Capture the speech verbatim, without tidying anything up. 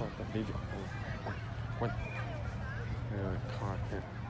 caught that baby. Oh, oh, what? Uh, caught it.